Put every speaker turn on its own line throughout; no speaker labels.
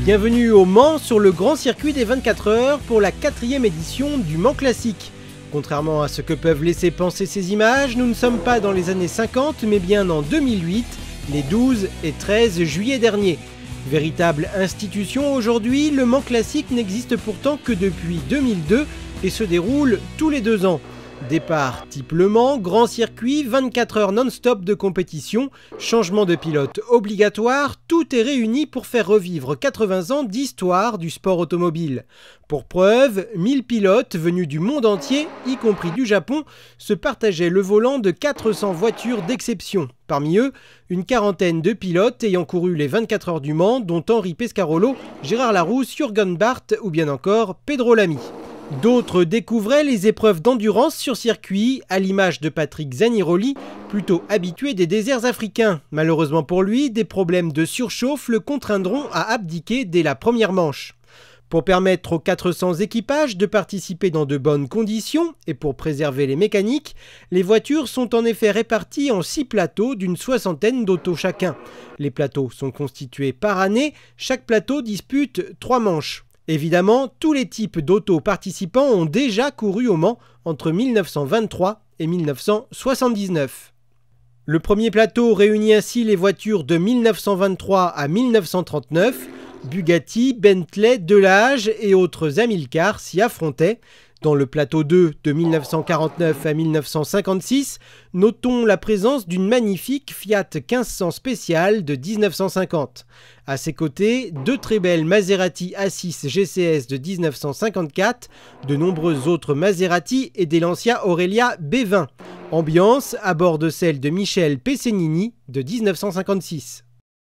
Bienvenue au Mans sur le grand circuit des 24 heures pour la 4e édition du Mans Classique. Contrairement à ce que peuvent laisser penser ces images, nous ne sommes pas dans les années 50 mais bien en 2008, les 12 et 13 juillet dernier. Véritable institution aujourd'hui, le Mans Classique n'existe pourtant que depuis 2002 et se déroule tous les 2 ans. Départ type Le Mans, grand circuit, 24 heures non-stop de compétition, changement de pilote obligatoire, tout est réuni pour faire revivre 80 ans d'histoire du sport automobile. Pour preuve, 1000 pilotes venus du monde entier, y compris du Japon, se partageaient le volant de 400 voitures d'exception. Parmi eux, une quarantaine de pilotes ayant couru les 24 heures du Mans, dont Henri Pescarolo, Gérard Larousse, Jürgen Barth ou bien encore Pedro Lamy. D'autres découvraient les épreuves d'endurance sur circuit, à l'image de Patrick Zaniroli, plutôt habitué des déserts africains. Malheureusement pour lui, des problèmes de surchauffe le contraindront à abdiquer dès la première manche. Pour permettre aux 400 équipages de participer dans de bonnes conditions et pour préserver les mécaniques, les voitures sont en effet réparties en 6 plateaux d'une 60aine d'autos chacun. Les plateaux sont constitués par année, chaque plateau dispute 3 manches. Évidemment, tous les types d'autos participants ont déjà couru au Mans entre 1923 et 1979. Le premier plateau réunit ainsi les voitures de 1923 à 1939. Bugatti, Bentley, Delage et autres Amilcar s'y affrontaient. Dans le plateau 2 de 1949 à 1956, notons la présence d'une magnifique Fiat 1500 spéciale de 1950. À ses côtés, 2 très belles Maserati A6 GCS de 1954, de nombreuses autres Maserati et des Lancia Aurelia B20. Ambiance à bord de celle de Michel Pescenini de 1956.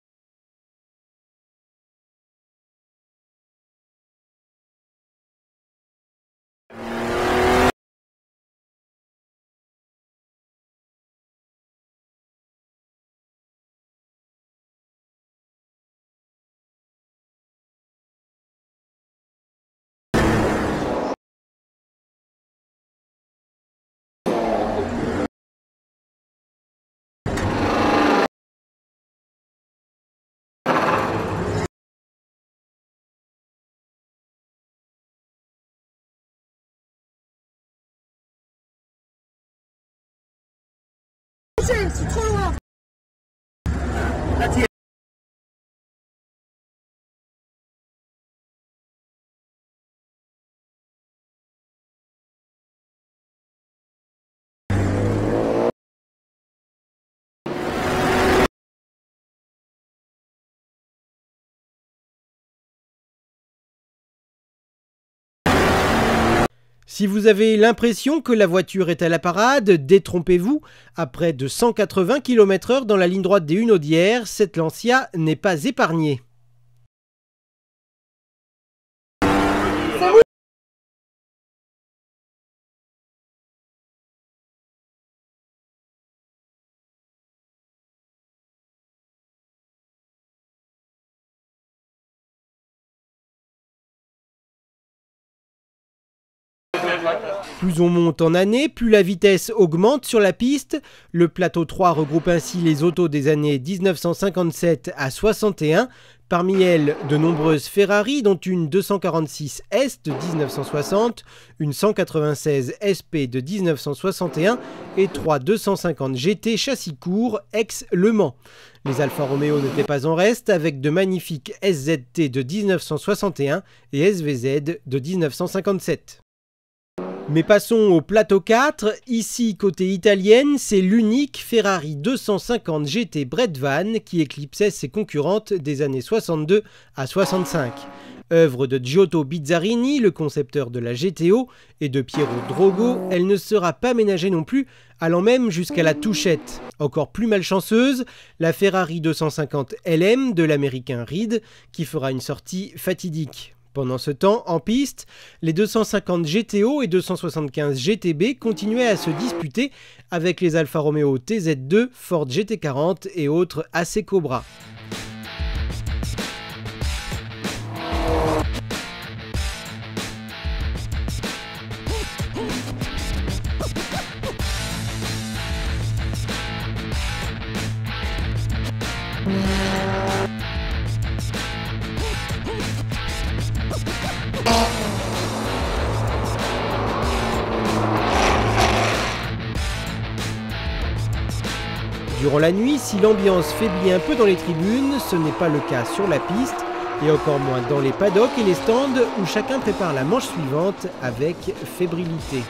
C'est trop loin.
Si vous avez l'impression que la voiture est à la parade, détrompez-vous. À près de 180 km/h dans la ligne droite des Hunaudières, cette Lancia n'est pas épargnée. Plus on monte en année, plus la vitesse augmente sur la piste. Le plateau 3 regroupe ainsi les autos des années 1957 à 61. Parmi elles, de nombreuses Ferrari, dont une 246 S de 1960, une 196 SP de 1961 et 3 250 GT châssis court ex-Le Mans. Les Alfa Romeo n'étaient pas en reste, avec de magnifiques SZT de 1961 et SVZ de 1957. Mais passons au plateau 4, ici côté italienne, c'est l'unique Ferrari 250 GT Bredvan qui éclipsait ses concurrentes des années 62 à 65. Œuvre de Giotto Bizzarini, le concepteur de la GTO, et de Piero Drogo, elle ne sera pas ménagée non plus, allant même jusqu'à la touchette. Encore plus malchanceuse, la Ferrari 250 LM de l'américain Reed, qui fera une sortie fatidique. Pendant ce temps, en piste, les 250 GTO et 275 GTB continuaient à se disputer avec les Alfa Romeo TZ2, Ford GT40 et autres AC Cobra. Durant la nuit, si l'ambiance faiblit un peu dans les tribunes, ce n'est pas le cas sur la piste, et encore moins dans les paddocks et les stands où chacun prépare la manche suivante avec fébrilité.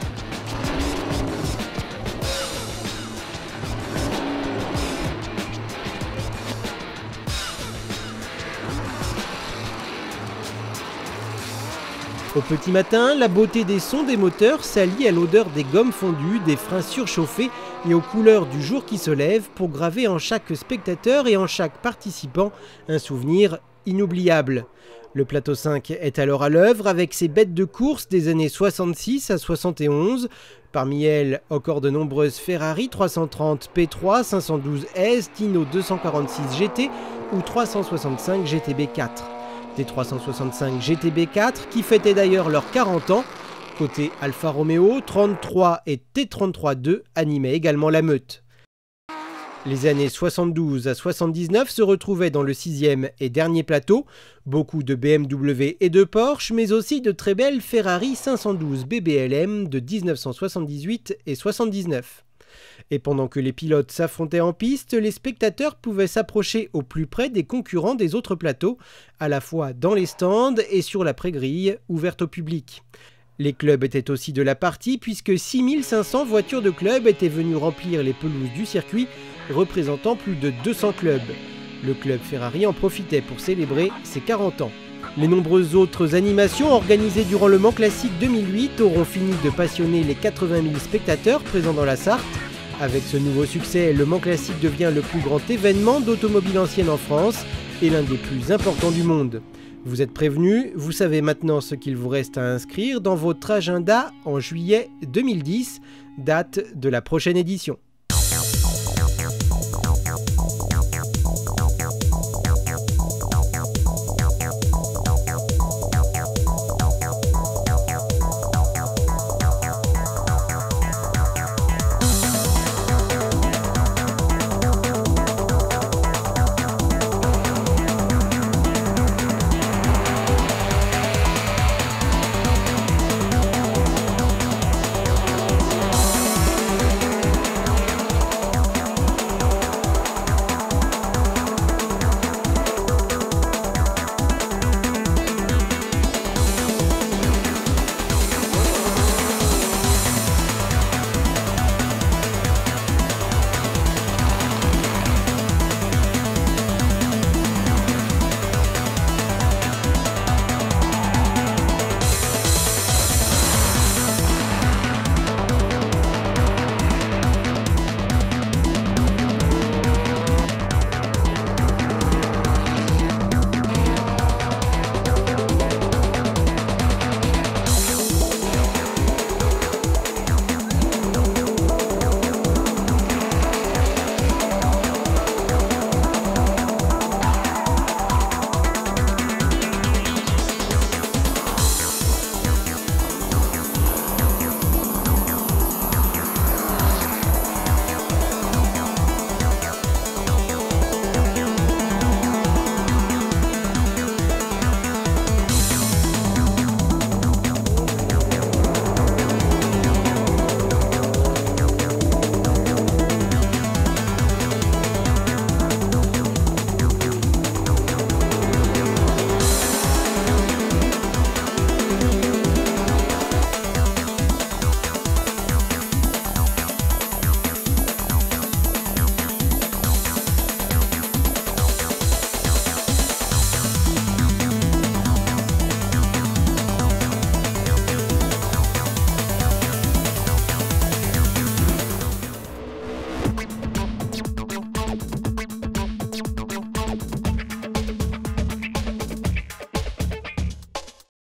Au petit matin, la beauté des sons des moteurs s'allie à l'odeur des gommes fondues, des freins surchauffés et aux couleurs du jour qui se lève pour graver en chaque spectateur et en chaque participant un souvenir inoubliable. Le plateau 5 est alors à l'œuvre avec ses bêtes de course des années 66 à 71. Parmi elles, encore de nombreuses Ferrari 330 P3, 512 S, Dino 246 GT ou 365 GTB4. Des 365 GTB4 qui fêtaient d'ailleurs leurs 40 ans. Côté Alfa Romeo, 33 et T33-2 animaient également la meute. Les années 72 à 79 se retrouvaient dans le 6e et dernier plateau, beaucoup de BMW et de Porsche, mais aussi de très belles Ferrari 512 BBLM de 1978 et 79. Et pendant que les pilotes s'affrontaient en piste, les spectateurs pouvaient s'approcher au plus près des concurrents des autres plateaux, à la fois dans les stands et sur la pré-grille ouverte au public. Les clubs étaient aussi de la partie puisque 6500 voitures de club étaient venues remplir les pelouses du circuit, représentant plus de 200 clubs. Le club Ferrari en profitait pour célébrer ses 40 ans. Les nombreuses autres animations organisées durant le Mans Classique 2008 auront fini de passionner les 80 000 spectateurs présents dans la Sarthe. Avec ce nouveau succès, le Mans Classique devient le plus grand événement d'automobile ancienne en France et l'un des plus importants du monde. Vous êtes prévenus, vous savez maintenant ce qu'il vous reste à inscrire dans votre agenda en juillet 2010, date de la prochaine édition.